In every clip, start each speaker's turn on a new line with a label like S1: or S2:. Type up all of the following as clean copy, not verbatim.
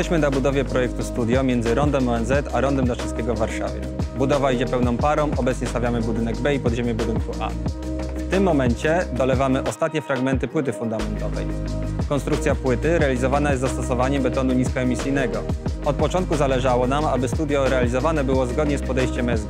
S1: Jesteśmy na budowie projektu Studio między Rondem ONZ a Rondem Daszyckiego w Warszawie. Budowa idzie pełną parą, obecnie stawiamy budynek B i podziemie budynku A. W tym momencie dolewamy ostatnie fragmenty płyty fundamentowej. Konstrukcja płyty realizowana jest z zastosowaniem betonu niskoemisyjnego. Od początku zależało nam, aby studio realizowane było zgodnie z podejściem ESG.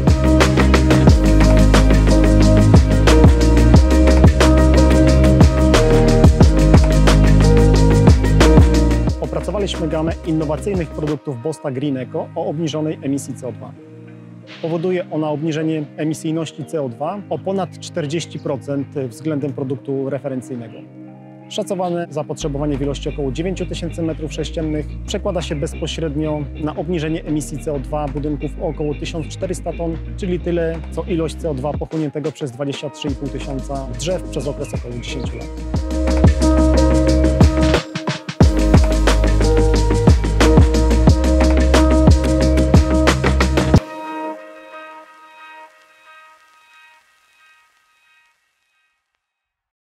S2: Opracowaliśmy gamę innowacyjnych produktów Bosta Green Eco o obniżonej emisji CO2. Powoduje ona obniżenie emisyjności CO2 o ponad 40% względem produktu referencyjnego. Szacowane zapotrzebowanie w ilości około 9000 m3 przekłada się bezpośrednio na obniżenie emisji CO2 budynków o około 1400 ton, czyli tyle, co ilość CO2 pochłoniętego przez 23 500 drzew przez okres około 10 lat.